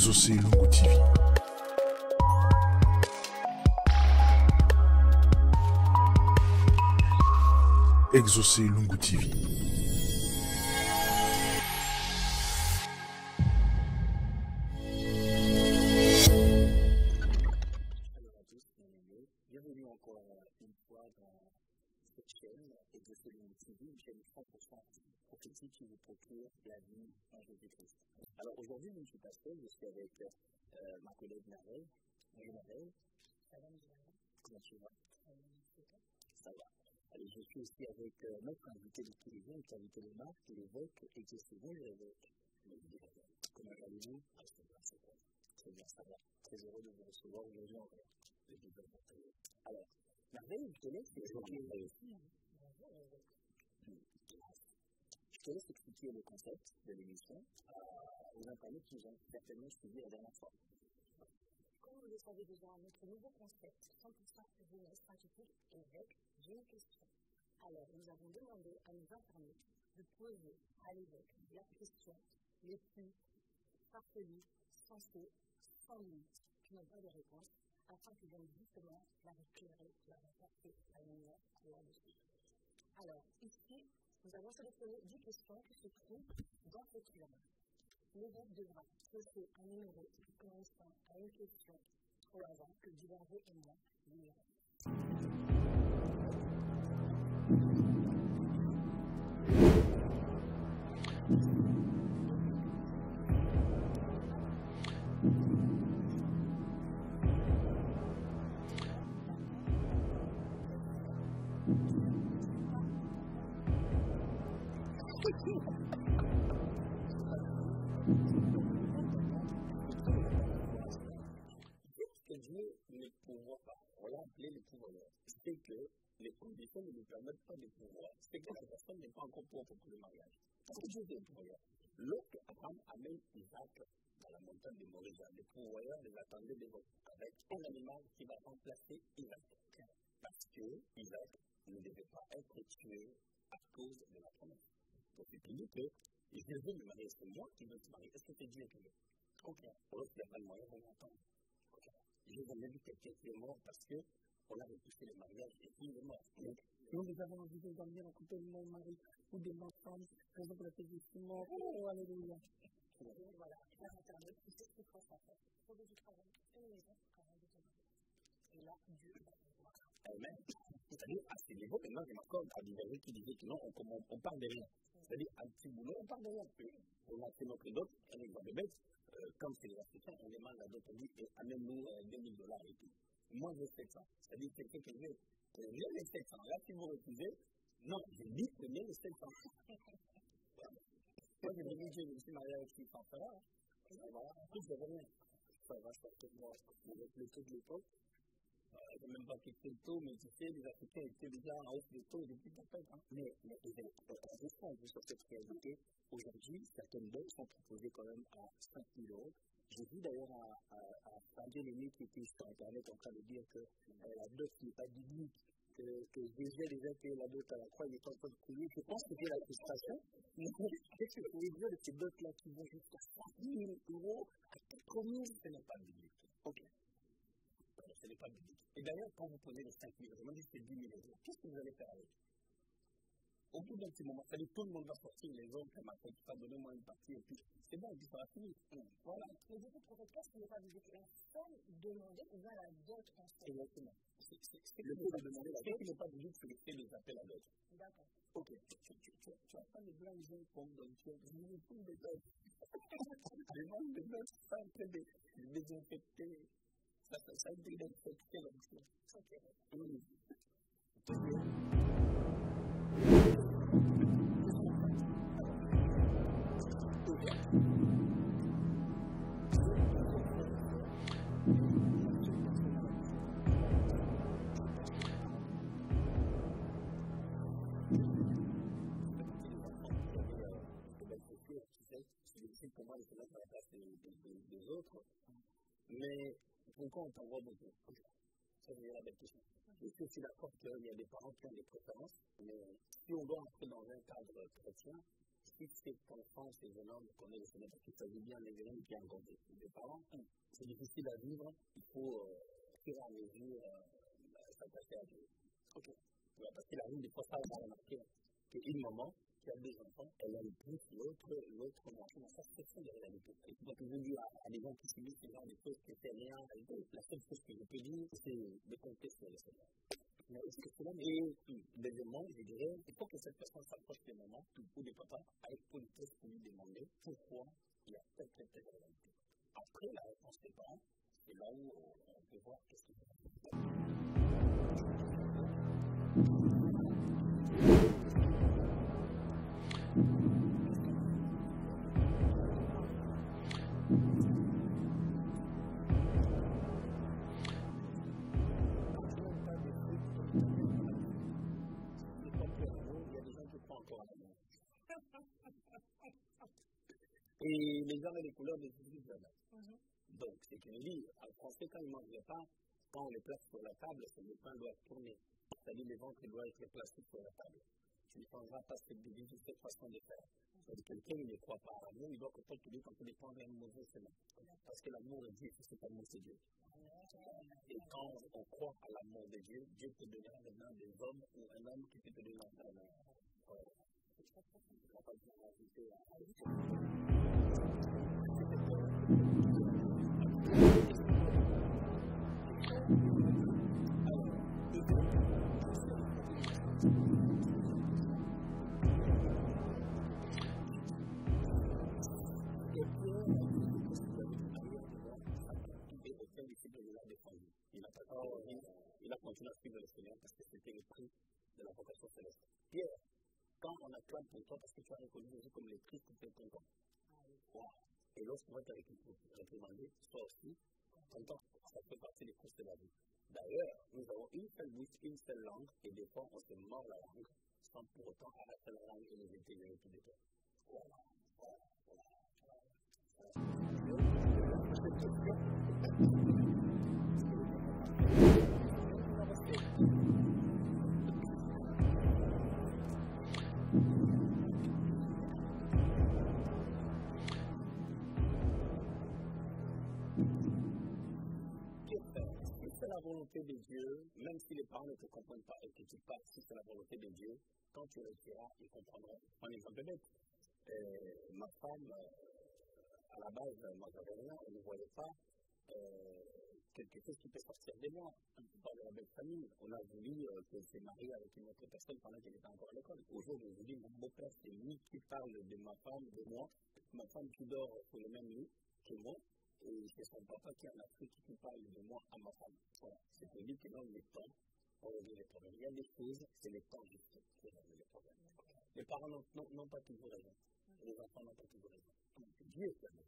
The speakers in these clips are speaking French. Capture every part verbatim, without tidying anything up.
Exaucé Lungu T V. Exaucé Lungu T V. Salut à tous, bienvenue. Bienvenue encore une fois dans cette chaîne Exaucé Lungu T V, une chaîne cent pour cent prophétique qui vous procure la vie en Jésus-Christ. Alors aujourd'hui, je ne suis pas seul, je suis avec euh, ma collègue Narelle. Bonjour Narelle. Salam, comment tu vas? Ça va. Alors, je suis aussi avec euh, notre invité de tous les jours, notre invité de marque, qui l'évoque et qui est souvent l'évoque. Comment allez-vous? Très bien, ça va. Très heureux de vous recevoir aujourd'hui encore. Alors, Narelle, je te laisse expliquer. Je te laisse expliquer le concept de l'émission euh, aux internautes qui nous ont certainement suivi la dernière fois. Comme vous le savez déjà, notre nouveau concept cent pour cent jeunesse scientifique évêque, j'ai une question. Alors, nous avons demandé à nos internautes de poser à l'évêque la question les plus farfelues, sensées, sans limite, qui n'ont pas de réponse, afin qu'ils viennent justement la éclairer, la renforcer la lumière là-dessus. Alors, ici, nous avons sélectionné dix questions qui se trouvent dans cette urne. L'évêque devra poser un numéro correspondant à une question au hasard que Duverger et moi lui irons. Que Dieu ne pourvoit pas, on l'a appelé le pourvoyeur. C'est que les conditions ne nous permettent pas de pouvoir. C'est que la personne n'est pas encore propre pour le mariage. Parce que Dieu est le pourvoyeur. Lorsque Abraham amène Isaac dans la montagne de Moria, le pourvoyeur les attendait devant avec un animal qui va remplacer Isaac. Parce que Isaac ne devait pas être tué à cause de la promesse. Donc c'est pour dire que je veux me marier, c'est moi qui veux te marier. Est-ce que c'est Dieu qui veut? Ok. Lorsqu'il n'y a pas de moyen, on attend. Je n'ai jamais vu quelqu'un qui est mort parce qu'on a repoussé le mariage et puis il est mort. Donc, nous, nous avons envie de dormir à côté de mon mari ou de ma femme, par exemple, la tête de ce mort. Oh, alléluia. Voilà, la internet, qui sait ce qu'il faut faire. Trouver du travail, une maison, avant de te marier. Et là, Dieu va te voir. Amen. C'est-à-dire, à ce niveau, maintenant, je m'accorde à Duverger qui disait que non, on, on, on part de rien. C'est-à-dire, à un petit boulot, on part de rien. On a fait notre dot, un exemple de bête. Euh, comme c'est les Africains, on demande à d'autres, on dit amène-nous euh, deux mille dollars et tout. Moi, j'ai sept cents. C'est-à-dire que quelqu'un qui veut, euh, j'ai les sept cents. Là, si vous refusez, non, je dis que j'ai les sept cents. Voilà. Moi, j'ai dit que je me suis marié avec six cents. Ça va, hein? Voilà, en plus, je rien. Ça va, ça fait moi, avec le taux de l'époque. Euh, je n'ai même pas quitté le taux, mais tu sais, les Africains étaient déjà en hausse de taux depuis ta tête. Hein. Mais, mais on répond sur cette réalité. Aujourd'hui, certaines banques sont proposées quand même à cinq mille euros. J'ai vu d'ailleurs à Fabien Léné qui était sur Internet en train de dire que euh, la dot n'est pas biblique, que, que déjà déjà payé la dot à la croix, il est en train de couler. Je pense que c'est la frustration. Mais qu'est-ce que vous pouvez dire de ces dots-là qui vont jusqu'à cinq mille euros, à quatre mille, ce n'est pas biblique. Ok. Ce n'est pas biblique. Et d'ailleurs, quand vous prenez les cinq mille euros, on dit que c'est dix mille euros, qu'est-ce que vous allez faire avec? Au bout d'un petit moment, ça dit tout le monde va sortir, les autres, les matins, tu vas donner moi une partie, et puis c'est bon, et puis ça va finir. Voilà. Mais du coup, pour votre cas, ce n'est pas biblique. La somme demandée ou bien la dot en somme. Exactement. C'est le fait de demander la dot qui n'est pas biblique, c'est le fait de taper la dot. D'accord. Ok. Tu n'as pas les blancs, les jeunes pommes, donc tu as besoin de dot. Les blancs, les dot, ça en train de désinfecter. Ça a été désinfecté comme ça. Ok. Oui. C'est difficile pour moi de se mettre à la place des, des, des autres, mais pourquoi on t'envoie beaucoup? Ça, c'est la belle question. Je suis aussi d'accord qu'il y a des parents qui ont des préférences, mais si on doit entrer dans un cadre chrétien, si cet enfant, ces jeunes hommes connaissent le Seigneur, parce qu'il s'agit bien des jeunes qui ont rencontré des parents, c'est difficile à vivre, il faut, euh, au fur et à mesure, euh, s'attacher à Dieu. Ok. Ouais, parce qu'il arrive des fois, ça, on a remarqué qu'une maman qui a des enfants, elle aime plus l'autre, l'autre enfant. Ça, ce sont des réalités. Et tu dois toujours dire à, à des gens qui subissent ce genre de choses que c'est rien. La seule chose que je peux dire, c'est de compter sur le Seigneur. Mais est-ce que cela est, deuxièmement, je dirais, il faut que cette personne s'approche des mamans ou des papas avec politesse pour lui demander pourquoi il y a telle, telle, telle réalité. Après la réponse des parents, c'est là où on peut voir qu'est-ce qu'il faut faire. Et les hommes et les couleurs ne disent jamais. Mm-hmm. Donc, c'est qu'il dit, en français, quand ils ne mangent le pain, quand on les place sur la table, c'est le pain doit tourner. C'est-à-dire, le ventre doit être placé sur la table. Tu ne prendras pas cette devise de cette façon de faire. C'est-à-dire, quelqu'un qui ne croit pas à l'amour, il doit peut-être lui quand il est prendre un mauvais chemin. Parce que l'amour de Dieu, c'est l'amour de Dieu. Et quand on croit à l'amour de Dieu, Dieu te donnera maintenant des hommes ou un homme qui peut te donner un homme. Voilà. On va pas dire la vérité à il a continué à suivre le Seigneur parce que c'était le prix de la vocation céleste. Pierre, quand on acclame pour toi, parce que tu as reconnu Jésus comme le Christ qui fait ton temps. Wow. Et lorsqu'on va te réprimander, sois aussi content. Ça fait partie des courses de la vie. D'ailleurs, nous avons une seule bouche, une seule langue, et des fois on se mord la langue sans pour autant arrêter la langue et les intégrer tous les deux. Voilà. Voilà. La volonté de Dieu, même si les parents ne te comprennent pas et que tu parles, si c'est la volonté de Dieu, quand tu réussiras, ils comprendront. Un exemple bête, euh, ma femme, euh, à la base, moi j'avais rien, on ne voyait pas euh, quelque chose qui peut sortir de moi. Dans la belle famille, on a voulu euh, que je me marie avec une autre personne pendant qu'elle était encore à l'école. Aujourd'hui, je dis, mon beau-père, c'est lui qui parle de ma femme, de moi, ma femme qui dort sur le même lit que moi. Et c'est son papa qui en Afrique qui parle de moi à ma femme. Voilà. C'est pour lui que dans le temps, on résout les problèmes. Il y a des choses, c'est le temps juste qui résout les problèmes. Les parents n'ont pas toujours raison. Les enfants n'ont pas toujours raison. Dieu est la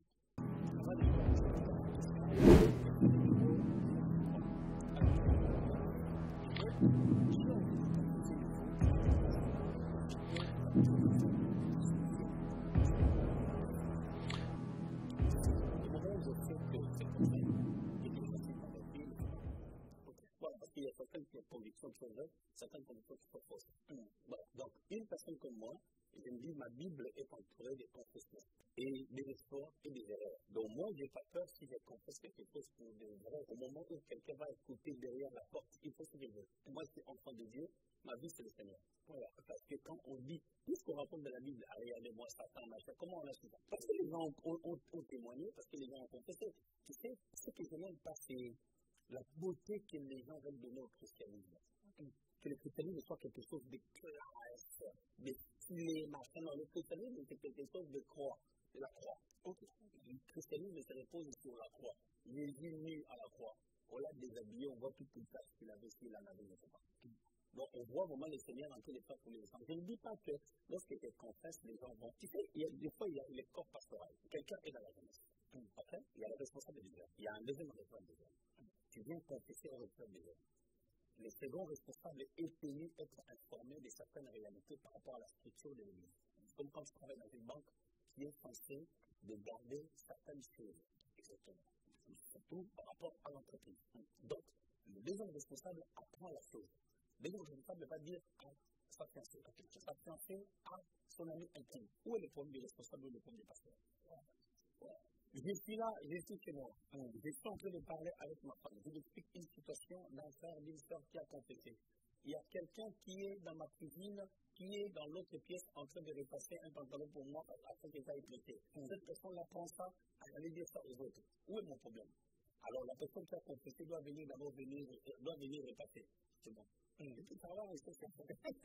il y a certaines convictions qui sont vraies, certaines convictions qui sont fausses. Mmh. Voilà. Donc, une personne comme moi, je me dis, ma Bible est entourée de confessions et des espoirs et des erreurs. Donc, moi, je n'ai pas peur si je confesse quelque chose pour des erreurs. Au moment où quelqu'un va écouter derrière la porte, il faut ce que je veux. Moi, je suis enfant de Dieu, ma vie, c'est le Seigneur. Voilà. Parce que quand on dit, tout ce qu'on raconte de la Bible, regardez-moi, Satan, machin, comment on a su ça? Parce que les gens ont, ont, ont, ont témoigné, parce que les gens ont confessé. Tu sais, ce que je n'aime pas, c'est la beauté que les gens veulent donner au christianisme. Okay. Que le christianisme soit quelque chose de classe, de stylé, machin. Non, le christianisme, c'est quelque chose de croix, de la croix. Okay. Le christianisme se repose sur la croix. Jésus nu à la croix. On l'a déshabillé, on voit toutes les taches qu'il avait, s'il en avait, je ne sais pas. Okay. Donc, on voit vraiment le Seigneur en tous les temps pour les gens. Je ne dis pas que lorsque tu confesses, les gens vont. Tu sais, il y a, des fois, il y a le corps pastoral. Quelqu'un est dans la jeunesse. Après, il y a le responsable des jeunes. Il y a un deuxième responsable des jeunes. Tu viens confesser au responsable des jeunes. Le second responsable est tenu d'être informé de certaines réalités par rapport à la structure de l'Église. Comme quand je travaille dans une banque qui est censée de garder certaines choses. Exactement. Surtout par rapport à l'entreprise. Donc, le deuxième responsable apprend la chose. Le deuxième responsable va dire, ah, sa fiancée. Sa fiancée a son ami intime. Où est le problème du responsable ou le problème du pasteur? Je suis là, je suis chez moi. Je suis en train de parler avec ma femme. Je lui explique une situation d'un frère, d'une soeur qui a confessé. Il y a quelqu'un qui est dans ma cuisine, qui est dans l'autre pièce en train de repasser un pantalon pour moi afin que ça ait prêté. Cette personne-là prend ça, elle allait dire ça aux autres. Où est mon problème? Alors la personne qui a confessé doit venir d'abord venir, doit venir repasser. C'est bon. Et puis ça va rester comme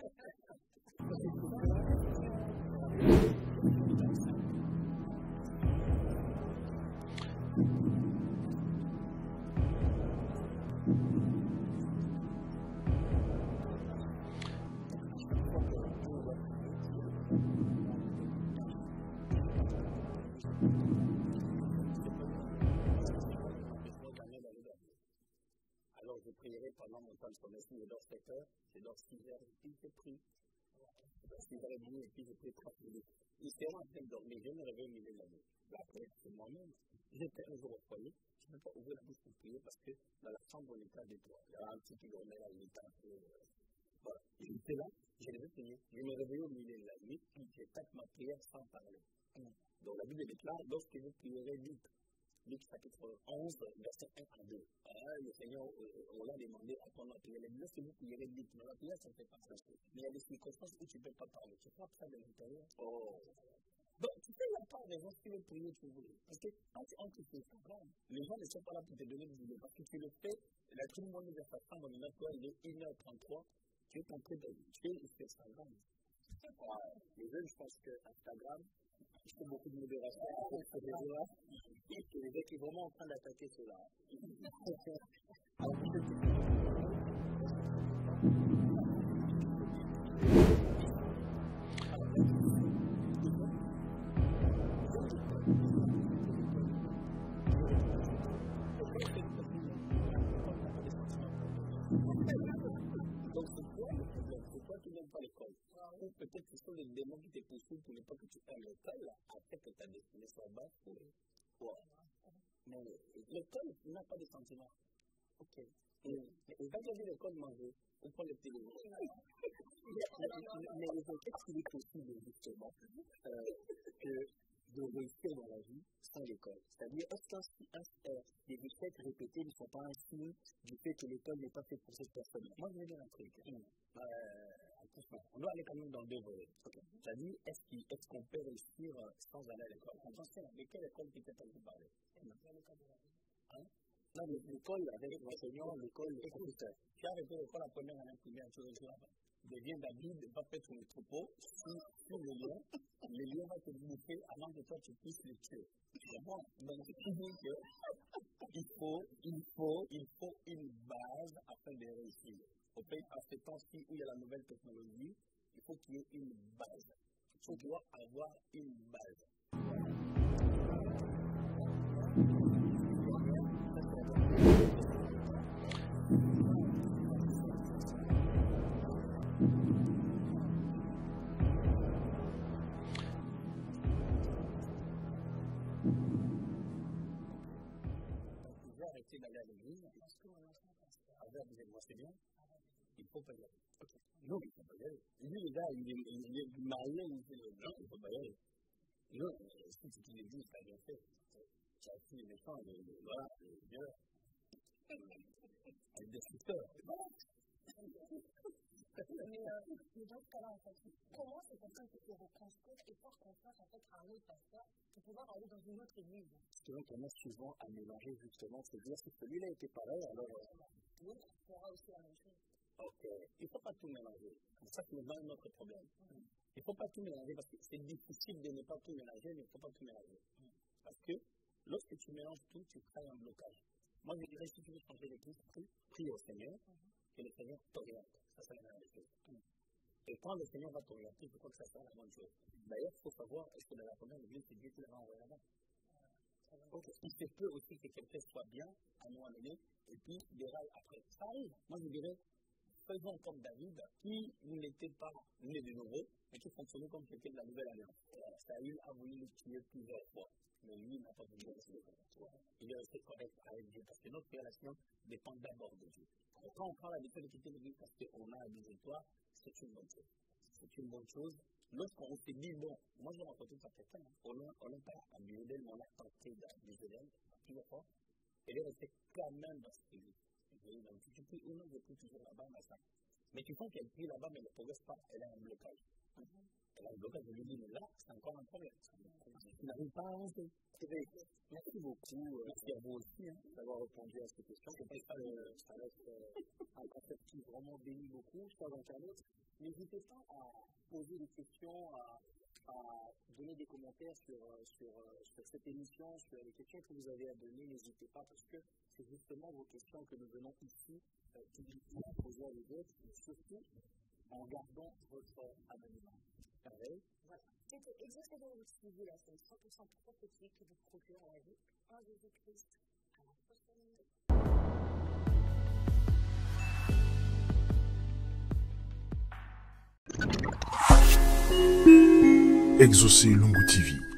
Alors je prierai pendant mon temps de sommeil, si je dors sept heures, je dors six heures, et puis je prie. six heures et demie, et puis je prie trente minutes. Il sera en train de dormir, je me réveille au milieu de la nuit. Après, c'est moi-même. J'étais un jour au foyer, je ne peux pas ouvrir la bouche pour prier parce que dans la chambre, on était à deux trois. Il y a un petit qui dormait là, il était un peu. Voilà. J'étais là, je devais prier. Je me réveille au milieu de la nuit, puis je tape ma prière sans parler. Donc la Bible déclare, lorsque vous prierez vite, Luc chapitre onze, verset un à deux. Ah, le Seigneur, euh, on l'a demandé à ton prière. Lorsque vous prierez vite, mais la prière, ça ne fait pas ça. Mais il y a des circonstances où tu ne peux pas parler. Tu frappes ça de l'intérieur. Oh. Donc, tu sais, il n'y a pas de raison si tu veux prier, tu veux. Parce que quand tu entres sur Instagram, les gens ne sont pas là pour te donner des idées. Parce que tu le fais, la tout le monde est vers sa femme, on est là, toi, il est une heure trente-trois, tu es en train de. Tu es sur Instagram. Les jeunes, je pense que Instagram, il faut beaucoup de modération. Et que les mecs sont vraiment en train d'attaquer cela. Donc c'est quoi le problème? C'est toi qui n'aimes pas l'école. Ou peut-être que ce sont les démons qui te poursuivent pour ne pas que tu aimes l'école, après que ta destinée soit basse pour toi. Mais l'école n'a pas de sentiments. Ok. Mais quand tu as vu l'école manger, on prend le téléphone. Mais qu'est-ce qu'il est possible justement que de réussir dans la vie sans l'école? C'est-à-dire, est-ce qu'un des échecs répétés ne sont pas un signe du fait que l'école n'est pas faite pour cette personne? Moi, je vais dire un truc. Euh, on doit aller quand même dans deux volets. Okay. C'est-à-dire, est-ce, qu est-ce qu'on peut réussir sans aller à l'école? Attention, de quelle école tu t'es pas parler? Hein? Non, l'école avec l'enseignant, l'école, les professeurs. Tu as arrêté l'école la première année primaire, tu reçois. Deviens David, va faire ton troupeau, sur le lion, le lion va te bouffer avant que toi tu puisses le tuer. C'est bon. Donc, c'est dire qu'il faut, il faut, il faut une base afin de réussir. Au pays, à ce temps-ci où il y a la nouvelle technologie, il faut qu'il y ait une base. Tu dois avoir une base. Arrêter d'aller à l'église, moi c'est bien, il faut pas y aller. Okay. Non, il faut pas y aller. Lui, le gars, il est, il est marié, il fait le blanc, il faut pas y aller. Non, si c'est une église, ça a bien fait. Ça a fait les méchants, voilà, les vieux, avec des fruiteurs. Mais, euh, mais dans ce cas-là, en fait, comment ces personnes se se reconstruire et faire confiance en fait, à un autre pasteur pour pouvoir aller dans une autre église? C'est vrai qu'on a souvent à mélanger justement, se dire si celui-là était pareil, alors l'autre fera aussi la même chose. Ok, il ne faut pas tout mélanger. Ça, c'est un autre problème. Mm. Il ne faut pas tout mélanger parce que c'est difficile de ne pas tout mélanger, mais il ne faut pas tout mélanger. Mm. Parce que lorsque tu mélanges tout, tu crées un blocage. Moi, je dirais si tu veux changer l'église, prie, prie au Seigneur, mm-hmm. que le Seigneur t'oriente. Ça, c'est la meilleure chose. Mm. Et quand le Seigneur va t'orienter, je crois que ça sera la bonne chose. D'ailleurs, il faut savoir, est-ce que dans la première église, c'est Dieu qui l'a envoyé là-bas? Okay. Il se peut aussi que quelqu'un soit bien à un moment donné et puis déraille après. Ça arrive. Moi, je dirais, faisons comme David, qui n'était pas né de nouveau, mais qui fonctionnait comme quelqu'un de la nouvelle alliance. Saül a voulu le tuer plusieurs fois, mais lui n'a pas voulu rester correct. Il est resté correct avec Dieu, parce que notre relation dépend d'abord de Dieu. Quand on prend l'habitude de quitter l'église parce qu'on a des étoiles, c'est une bonne chose. C'est une bonne chose. Lorsqu'on s'est dit, bon, moi j'ai rencontré ça quelqu'un, on n'a pas abusé d'elle, mais on a tenté d'abuser d'elle plusieurs fois. Elle est restée quand même dans cette église. Donc tu dis, ou non, je prie toujours là-bas, machin. Mais tu sens qu'elle prie là-bas, mais elle ne progresse pas, elle a un blocage. Mm-hmm. Elle a un blocage, je lui dis, mais là, c'est encore un problème. Tu n'arrives pas à avancer. Merci beaucoup. Merci à vous aussi hein, d'avoir répondu à ces questions. Je pense que ça reste euh, un concept qui vraiment bénit beaucoup, je crois, d'internet. N'hésitez pas à poser des questions, à, à donner des commentaires sur, sur, sur cette émission, sur les questions que vous avez à donner. N'hésitez pas parce que c'est justement vos questions que nous venons ici euh, publiquement poser à les autres, mais surtout en gardant votre anonymat. Pareil. Voilà. C'était exactement le suivi, là, c'est cent pour cent prophétique qui vous procure la vie en Jésus-Christ. À la prochaine. Exaucé Lungu T V.